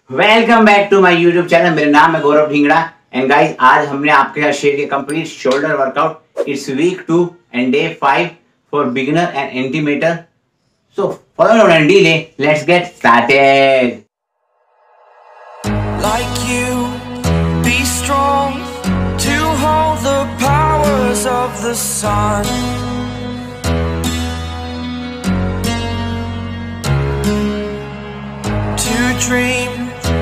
Welcome back to my YouTube channel. मेरा नाम है गौरव ढींगड़ा एंड गाइस आज हमने आपके साथ शेयर किया complete shoulder workout. It's week 2 and day 5 for beginner and intermediate. So follow and delay, let's get started. Like you, be strong to hold the powers of the sun. To dream,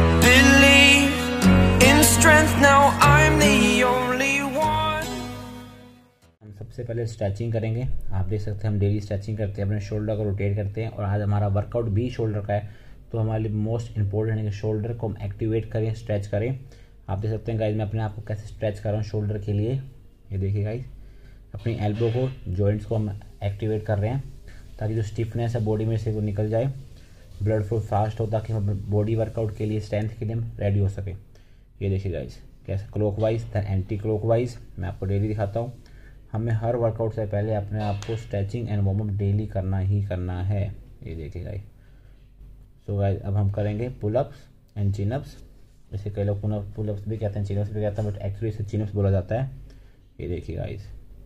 believe in strength. Now I'm the only one. हम सबसे पहले stretching करेंगे। आप देख सकते हैं हम daily stretching करते हैं, अपने शोल्डर को रोटेट करते हैं और आज हमारा वर्कआउट भी शोल्डर का है, तो हमारे लिए मोस्ट इंपॉर्टेंट है कि शोल्डर को हम एक्टिवेट करें, स्ट्रेच करें। आप देख सकते हैं गाइज मैं अपने आप को कैसे स्ट्रेच कर रहा हूँ शोल्डर के लिए। ये देखिए गाइज, अपनी एल्बो को, जॉइंट्स को हम एक्टिवेट कर रहे हैं ताकि जो स्टिफनेस है बॉडी में से वो निकल जाए, ब्लड फ्लो फास्ट हो ताकि हम बॉडी वर्कआउट के लिए, स्ट्रेंथ के लिए हम रेडी हो सके। ये देखिए गाइज कैसे क्लॉकवाइज दैन एंटी क्लॉकवाइज मैं आपको डेली दिखाता हूँ। हमें हर वर्कआउट से पहले अपने आप को stretching and warm up daily करना ही करना है। ये देखिए गाइज। सो गाइज अब हम करेंगे पुलअप्स एंड चिनअप्स। इसे कई लोग पुलअप्स भी कहते हैं, चिनअप्स भी कहते हैं, बट एक्चुअली इसे चिनअप्स बोला जाता है। ये देखिए गाइज,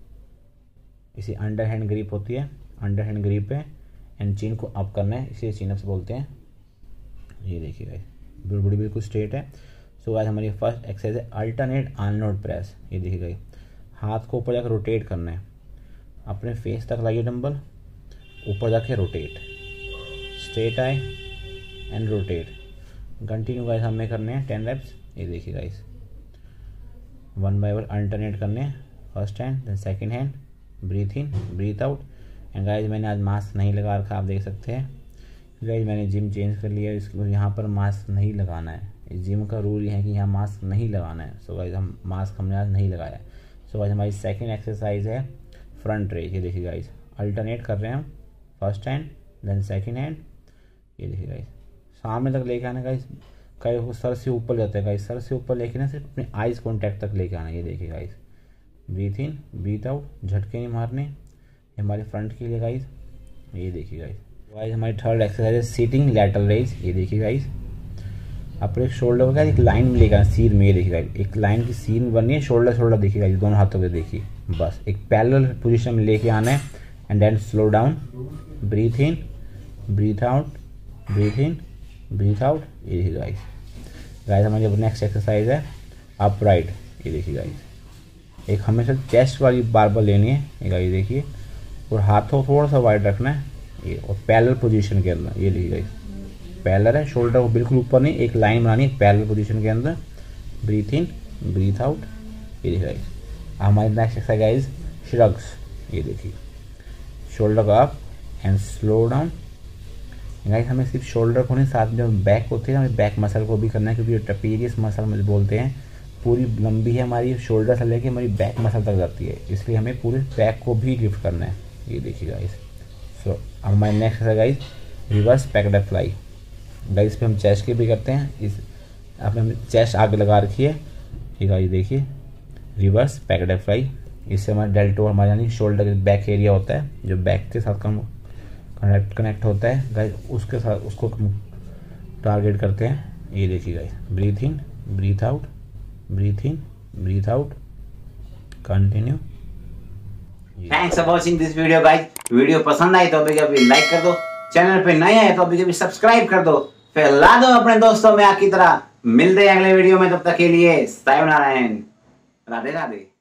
इसे अंडर हैंड ग्रिप होती है, अंडर हैंड ग्रिप पे एंड चिन को अप करना है, इसे चिनअप्स बोलते हैं। ये देखिए गाइज बॉडी बिल्कुल स्ट्रेट है। सो गाइज हमारी फर्स्ट एक्सरसाइज है अल्टरनेट आर्नोल्ड प्रेस। ये देखिए गाइज, हाथ को ऊपर जाकर रोटेट करना है, अपने फेस तक लाइए डंबल, ऊपर जाके रोटेट, स्ट्रेट आई एंड रोटेट। कंटिन्यू गाइस हमें करने हैं 10 रेप्स। ये देखिए guys, one by one alternate करने हैं, first hand then second hand, breathe in breathe out. And guys मैंने आज मास्क नहीं लगा रखा, आप देख सकते हैं गाइस मैंने जिम चेंज कर लिया, इसको यहाँ पर मास्क नहीं लगाना है। इस जिम का रूल ये है कि यहाँ मास्क नहीं लगाना है। सो गाइस हम मास्क हमने आज नहीं लगाया। सो गाइस हमारी सेकंड एक्सरसाइज है फ्रंट रेज। ये देखिए गाइस अल्टरनेट कर रहे हैं हम, first hand then second hand. ये देखिए गाइस सामने तक लेके आना गाइस, कई वो सर से ऊपर जाता है गाइस, सर से ऊपर लेके ना सिर्फ अपने आइज कॉन्टैक्ट तक लेके आना। ये देखिए guys, breathe in breathe out, झटके नहीं मारने। ये हमारे फ्रंट के लिए गाइस। ये देखिए गाइस हमारी थर्ड एक्सरसाइज है सीटिंग लैटरल रेज। ये देखिए गाइस, अपने शोल्डर को एक लाइन में लेकर सीन में, ये देखिए गाइस एक लाइन की सीन बननी है, शोल्डर शोल्डर देखिए गाइस, दोनों हाथों के देखिए, बस एक पैरेलल पोजीशन में लेके आना है and then slow down, breathe in breathe out, breathe in breathe out. ये देखिए गाइस हमारी अब नेक्स्ट एक्सरसाइज है अपराइट। ये देखिए गाइस, एक हमेशा चेस्ट वाली बारबल लेनी है। ये गाइस देखिए, और हाथों थोड़ा सा वाइड रखना है ये, और पैरेलल पोजीशन के अंदर। ये देखिए गाइस पैरेलल है, शोल्डर को बिल्कुल ऊपर नहीं, एक लाइन बनानी है पैरेलल पोजीशन के अंदर, ब्रीथ इन ब्रीथ आउट। ये देखिए गाइस हमारी नेक्स्ट एक्सरसाइज गाइस श्रग्स। ये देखिए शोल्डर को up and slow down. Guys हमें सिर्फ शोल्डर को नहीं, साथ में जो बैक होती है हमें बैक मसल को भी करना है, क्योंकि ट्रेपेजियस मसल मुझे बोलते हैं, पूरी लंबी है हमारी, शोल्डर से लेके हमारी बैक मसल तक जाती है, इसलिए हमें पूरे बैक को भी लिफ्ट करना है। ये देखिए गाइस। सो अब हमारी नेक्स्ट है guys reverse pec deck fly. Guys पे हम चेस्ट के भी करते हैं, इस आपने हमें चेस्ट आगे लगा रखी है। ये गाइस देखिए रिवर्स पैकेट फ्लाई, इससे हमारा डेल्टो हमारे यानी शोल्डर बैक एरिया होता है जो बैक के साथ कनेक्ट होता है गाइस, उसके साथ उसको टारगेट करते हैं। ये देखिए guys breathe in breathe out, breathe in breathe out, continue. Thanks for watching this video guys. Video पसंद आई तो अभी लाइक कर दो, चैनल पे नए आए तो अभी सब्सक्राइब कर दो, फैला दो अपने दोस्तों में आपकी तरह। मिलते हैं अगले वीडियो में, तब तक के लिए सायोनारा, राधे राधे।